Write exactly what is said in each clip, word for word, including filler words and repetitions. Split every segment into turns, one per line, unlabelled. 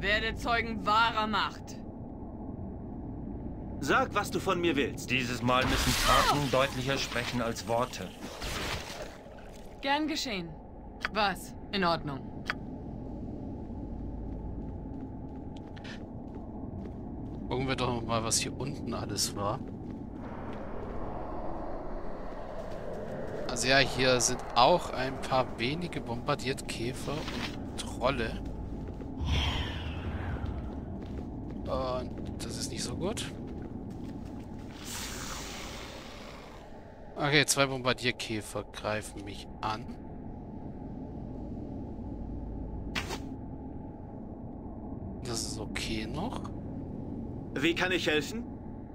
Werde Zeugen wahrer Macht.
Sag, was du von mir willst.
Dieses Mal müssen Taten deutlicher sprechen als Worte.
Gern geschehen. Was? In Ordnung.
Gucken wir doch mal, was hier unten alles war. Also ja, hier sind auch ein paar wenige Bombardiertkäfer und Trolle. Und das ist nicht so gut. Okay, zwei Bombardierkäfer greifen mich an. Das ist okay noch.
Wie kann ich helfen?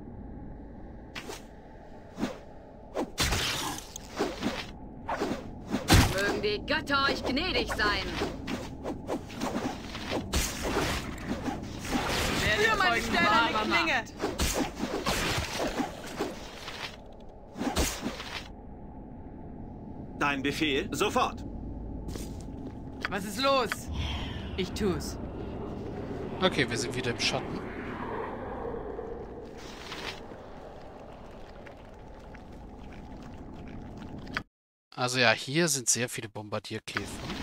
Mögen die Götter euch gnädig sein.
Werde Zeugen wahrer Macht.
Dein Befehl? Sofort.
Was ist los? Ich tu's.
Okay, wir sind wieder im Schatten. Also ja, hier sind sehr viele Bombardierkäfer.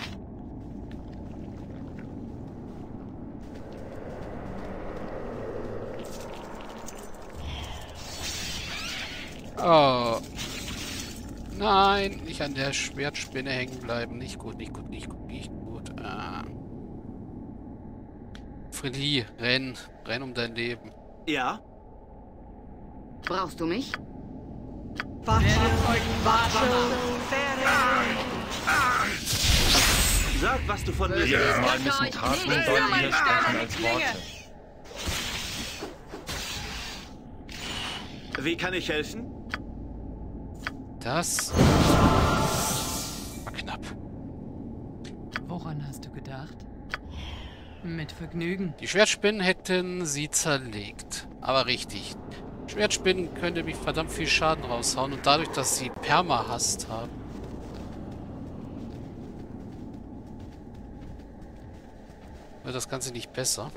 Oh. Nein, nicht an der Schwertspinne hängen bleiben. Nicht gut, nicht gut, nicht gut, nicht gut. Ah. Friedli, renn. Renn um dein Leben.
Ja?
Brauchst du mich?
Werde Zeugen wahrer Macht.
Sag, was du von mir
Dieses
willst.
Mal müssen Taten deutlicher sprechen als Worte.
Wie kann ich helfen?
Das war knapp.
Woran hast du gedacht? Mit Vergnügen.
Die Schwertspinnen hätten sie zerlegt. Aber richtig. Schwertspinnen können nämlich verdammt viel Schaden raushauen. Und dadurch, dass sie Perma-Hast haben, wird das Ganze nicht besser.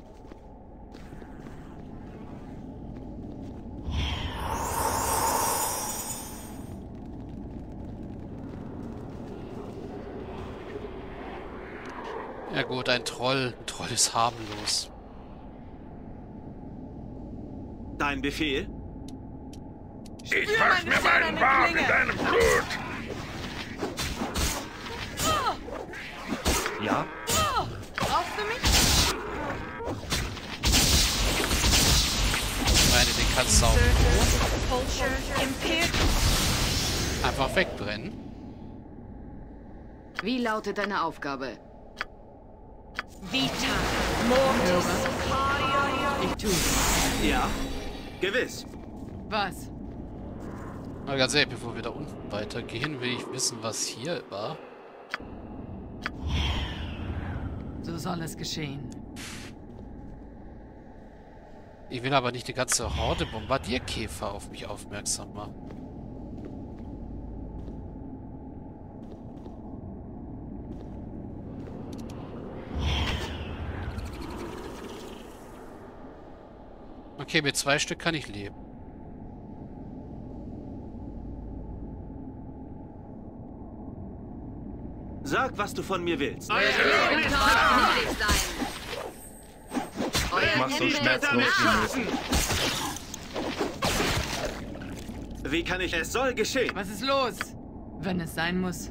Ja gut, ein Troll. Ein Troll ist harmlos.
Dein Befehl?
Ich wasch mir meinen Bart in deinem Blut!
Ja?
Brauchst du mich?
Ich meine, den kannst du auch einfach wegbrennen.
Wie lautet deine Aufgabe?
Vita. Ich tu's.
Ja? Gewiss.
Was?
Aber ganz ehrlich, bevor wir da unten weitergehen, will ich wissen, was hier war.
So soll es geschehen.
Ich will aber nicht die ganze Horde Bombardierkäfer auf mich aufmerksam machen. Okay, mit zwei Stück kann ich leben.
Sag, was du von mir willst.
Götter euch gnädig sein.
Ich mach so schmerzlos wie möglich.
Wie kann ich... Es soll geschehen.
Was ist los? Wenn es sein muss.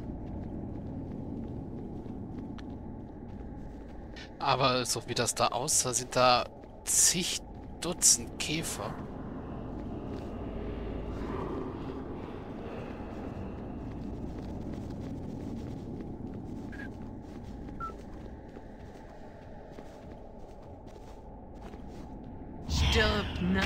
Aber so wie das da aussah, sind da zig Dutzend Käfer.
Stirb nah.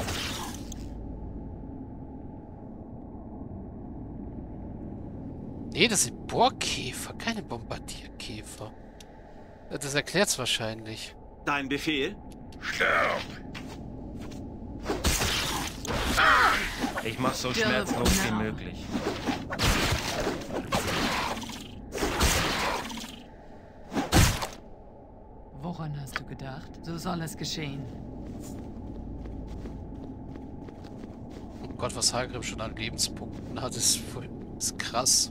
Nee, das sind Bohrkäfer, keine Bombardierkäfer. Das erklärt's wahrscheinlich.
Dein Befehl?
Stirb!
Ich mach so schmerzlos wie möglich.
Woran hast du gedacht? So soll es geschehen.
Oh Gott, was Hagrid schon an Lebenspunkten hat, ist, voll, ist krass.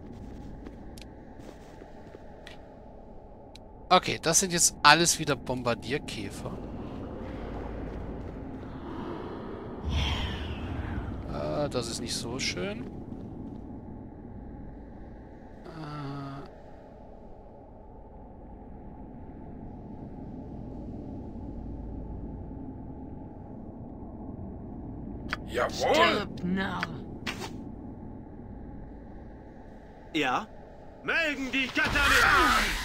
Okay, das sind jetzt alles wieder Bombardierkäfer. Äh, das ist nicht so schön. Äh,
Jawohl!
Stirb, Narr!
Ja? Melden die Götter mich!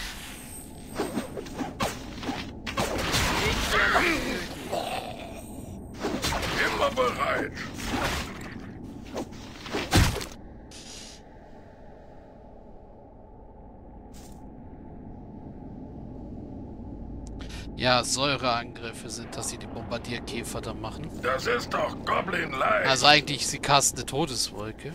Ich werde dich töten.
Immer bereit!
ja, Säureangriffe sind das, die die Bombardierkäfer da machen.
Das ist doch Goblin-like!
Also eigentlich, sie casten eine Todeswolke.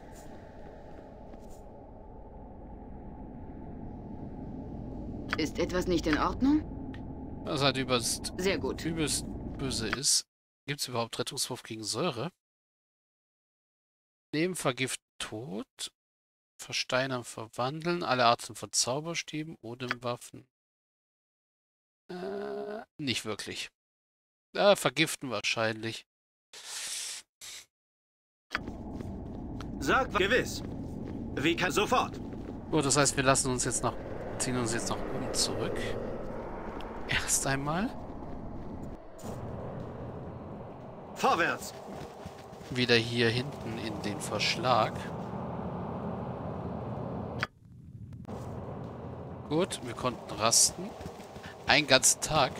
Ist etwas nicht in Ordnung?
Was halt übelst,
Sehr gut.
übelst böse ist. Gibt es überhaupt Rettungswurf gegen Säure? Leben, Vergiften, Tod. Versteinern, Verwandeln. Alle Arten von Zauberstäben, Odemwaffen. Äh, nicht wirklich. Äh, vergiften wahrscheinlich.
Sag gewiss. Wie kann sofort?
Gut, das heißt, wir lassen uns jetzt nach, ziehen uns jetzt nach oben zurück. Erst einmal.
Vorwärts!
Wieder hier hinten in den Verschlag. Gut, wir konnten rasten. Einen ganzen Tag.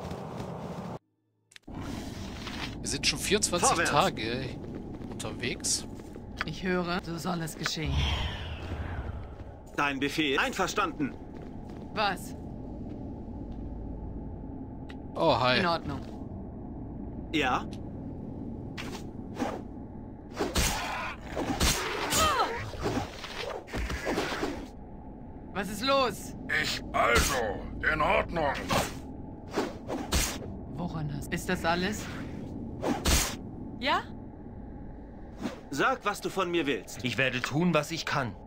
Wir sind schon vierundzwanzig
Vorwärts.
Tage unterwegs.
Ich höre, so soll es geschehen.
Dein Befehl. Einverstanden.
Was?
Oh, hi.
In Ordnung.
Ja?
Was ist los?
Ich also, in Ordnung.
Woran hast du? Ist das alles? Ja?
Sag, was du von mir willst.
Ich werde tun, was ich kann.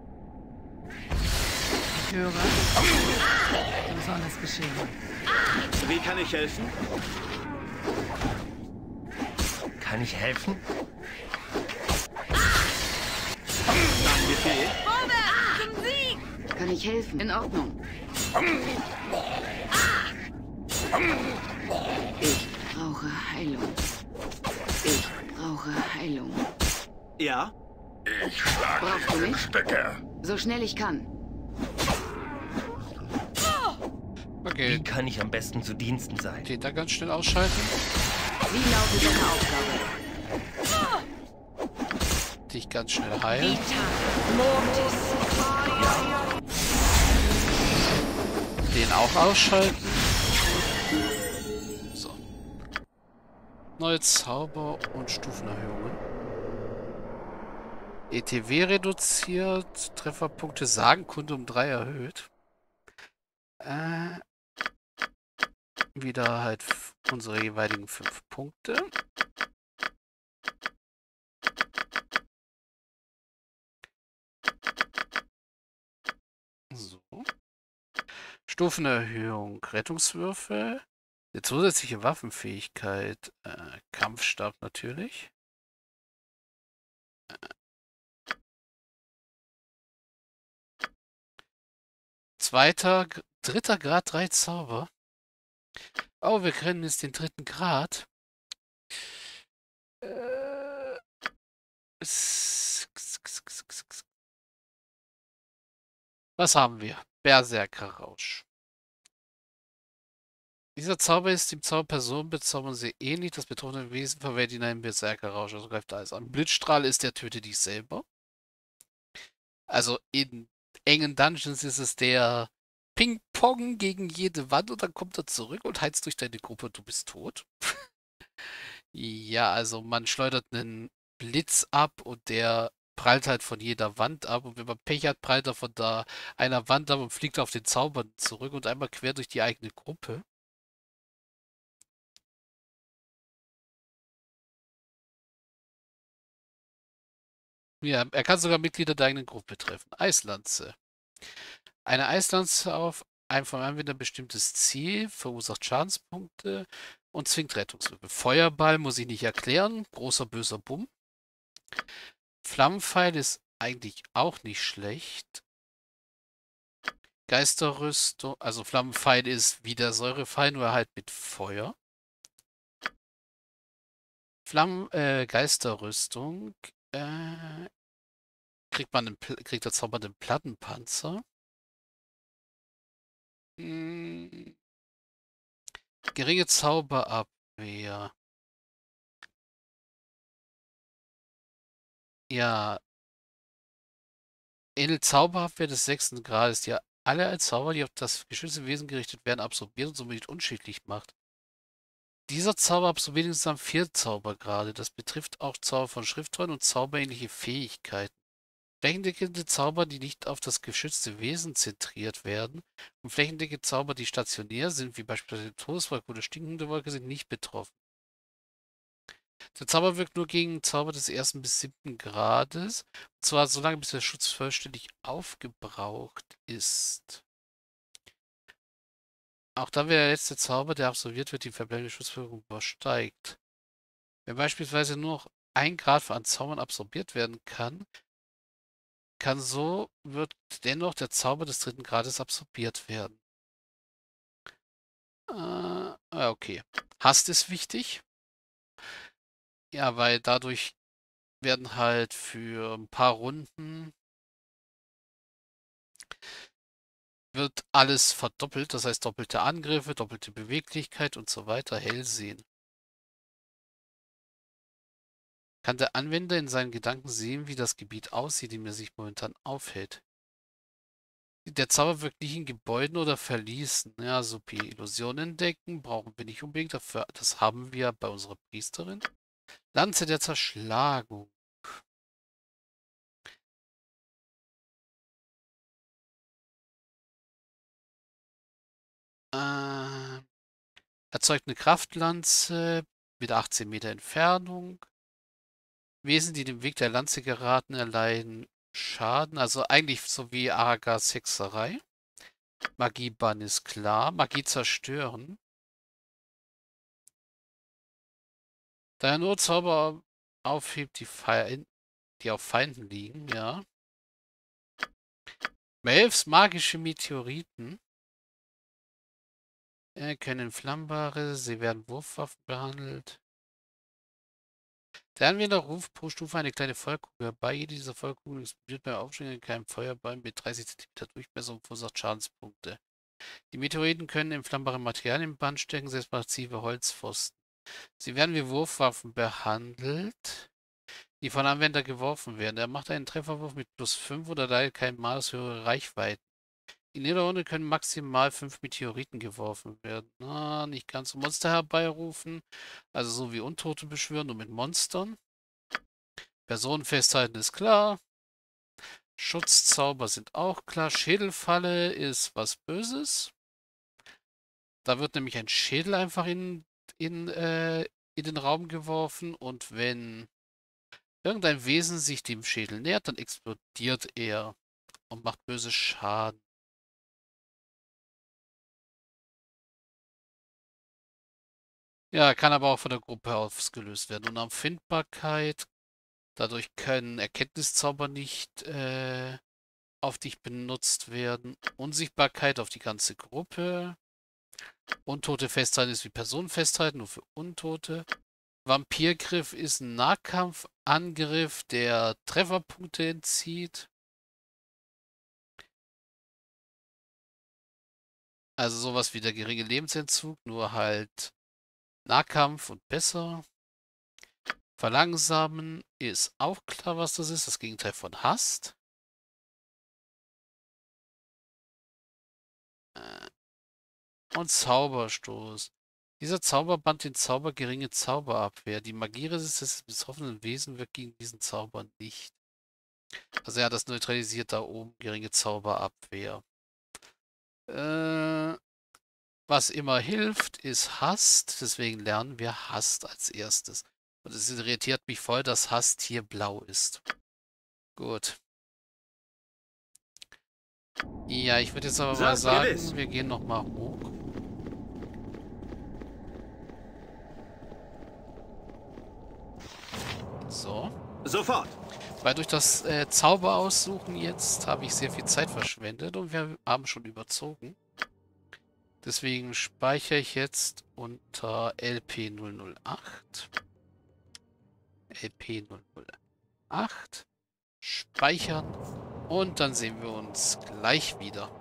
Ich höre, so soll es geschehen.
Wie kann ich helfen?
Kann ich helfen?
Dein Befehl.
Kann ich helfen? In Ordnung. Ich brauche Heilung. Ich brauche Heilung.
Ja?
Ich schlag
Brauchst
dich
du
in
mich?
Stücke.
So schnell ich kann.
Okay,
Wie kann ich am besten zu Diensten sein?
Täter ganz schnell ausschalten.
Wie lautet deine Aufgabe?
Dich ganz schnell heilen. Den auch ausschalten. So. Neue Zauber und Stufenerhöhungen. E T W reduziert. Trefferpunkte Sagenkunde um drei erhöht. Äh, wieder halt unsere jeweiligen fünf Punkte. So. Stufenerhöhung, Rettungswürfel, eine zusätzliche Waffenfähigkeit, äh, Kampfstab natürlich. Äh. Zweiter, dritter Grad, drei Zauber. Oh, wir kennen jetzt den dritten Grad. Äh. Was haben wir? Berserkerrausch. Dieser Zauber ist dem Zauber Personen bezaubern sehr ähnlich. Das betroffene Wesen verwehrt ihn einen Berserkerrausch, also greift alles an. Blitzstrahl ist der töte dich selber. Also in engen Dungeons ist es der Ping-Pong gegen jede Wand und dann kommt er zurück und heizt durch deine Gruppe und du bist tot. Ja, also man schleudert einen Blitz ab und der prallt halt von jeder Wand ab. Und wenn man Pech hat, prallt er von da einer Wand ab und fliegt auf den Zauber zurück und einmal quer durch die eigene Gruppe. Ja, er kann sogar Mitglieder der eigenen Gruppe treffen. Eislanze. Eine Eislanze auf ein vom Anwender bestimmtes Ziel verursacht Schadenspunkte und zwingt Rettungshilfe. Feuerball muss ich nicht erklären. Großer böser Bumm. Flammenpfeil ist eigentlich auch nicht schlecht. Geisterrüstung, also Flammenpfeil ist wie der Säurepfeil, nur halt mit Feuer. Flammen, äh, Geisterrüstung. Äh, kriegt man einen, kriegt der Zauber den Plattenpanzer. Hm. Geringe Zauberabwehr. Ja. Edel Zauberabwehr des sechsten Grades, die alle als Zauber, die auf das geschützte Wesen gerichtet werden, absorbiert und somit unschädlich macht. Dieser Zauber absorbiert insgesamt vier Zaubergrade. Das betrifft auch Zauber von Schriftrollen und zauberähnliche Fähigkeiten. Flächendeckende Zauber, die nicht auf das geschützte Wesen zentriert werden, und flächendeckende Zauber, die stationär sind, wie beispielsweise Todeswolke oder stinkende Wolke, sind nicht betroffen. Der Zauber wirkt nur gegen Zauber des ersten bis siebten Grades, und zwar so lange, bis der Schutz vollständig aufgebraucht ist. Auch dann, wenn der letzte Zauber, der absolviert wird, die verbleibende Schutzwirkung übersteigt. Wenn beispielsweise nur noch ein Grad an Zaubern absorbiert werden kann, kann so wird dennoch der Zauber des dritten Grades absorbiert werden. Äh, okay. Hast ist wichtig. Ja, weil dadurch werden halt für ein paar Runden wird alles verdoppelt. Das heißt doppelte Angriffe, doppelte Beweglichkeit und so weiter. Hellsehen. Kann der Anwender in seinen Gedanken sehen, wie das Gebiet aussieht, in dem er sich momentan aufhält. Der Zauber wirkt nicht in Gebäuden oder Verließen. Ja, so P. Illusion entdecken brauchen wir nicht unbedingt. Dafür, das haben wir bei unserer Priesterin. Lanze der Zerschlagung. Äh, erzeugt eine Kraftlanze mit achtzehn Meter Entfernung. Wesen, die dem Weg der Lanze geraten, erleiden Schaden. Also eigentlich so wie Aragas Hexerei. Magiebann ist klar. Magie zerstören. Da er nur Zauber aufhebt, die, Fe die auf Feinden liegen, ja. Melfs magische Meteoriten. Äh, können flammbare, sie werden Wurfwaffen behandelt. Der Anwender ruft pro Stufe eine kleine Feuerkugel herbei. Jede dieser Feuerkugeln explodiert beim Aufschwingen in keinem Feuerball mit dreißig Zentimeter Durchmesser und verursacht Schadenspunkte. Die Meteoriten können in flammbare Materialien im Band stecken, selbst massive Holzpfosten. Sie werden wie Wurfwaffen behandelt, die von Anwender geworfen werden. Er macht einen Trefferwurf mit plus fünf oder leidet kein Malus höhere Reichweiten. In jeder Runde können maximal fünf Meteoriten geworfen werden. Na, nicht ganz so Monster herbeirufen. Also so wie Untote beschwören, nur mit Monstern. Personen festhalten ist klar. Schutzzauber sind auch klar. Schädelfalle ist was Böses. Da wird nämlich ein Schädel einfach in, in, äh, in den Raum geworfen. Und wenn irgendein Wesen sich dem Schädel nähert, dann explodiert er und macht böse Schaden. Ja, kann aber auch von der Gruppe ausgelöst werden. Und Empfindbarkeit. Dadurch können Erkenntniszauber nicht äh, auf dich benutzt werden. Unsichtbarkeit auf die ganze Gruppe. Untote festhalten ist wie Personen festhalten, nur für Untote. Vampirgriff ist ein Nahkampfangriff, der Trefferpunkte entzieht. Also sowas wie der geringe Lebensentzug, nur halt Nahkampf und besser. Verlangsamen ist auch klar, was das ist. Das Gegenteil von Hast. Und Zauberstoß. Dieser Zauber bannt den Zauber geringe Zauberabwehr. Die Magieresistenz des betroffenen Wesen wirkt gegen diesen Zauber nicht. Also ja, das neutralisiert da oben geringe Zauberabwehr. Äh, was immer hilft, ist Hast. Deswegen lernen wir Hast als erstes. Und es irritiert mich voll, dass Hast hier blau ist. Gut. Ja, ich würde jetzt aber mal
Sag's
sagen,
gewiss.
wir gehen nochmal hoch. So.
Sofort.
Weil durch das äh, Zauber aussuchen jetzt habe ich sehr viel Zeit verschwendet und wir haben schon überzogen. Deswegen speichere ich jetzt unter L P null null acht. L P null null acht. Speichern. Und dann sehen wir uns gleich wieder.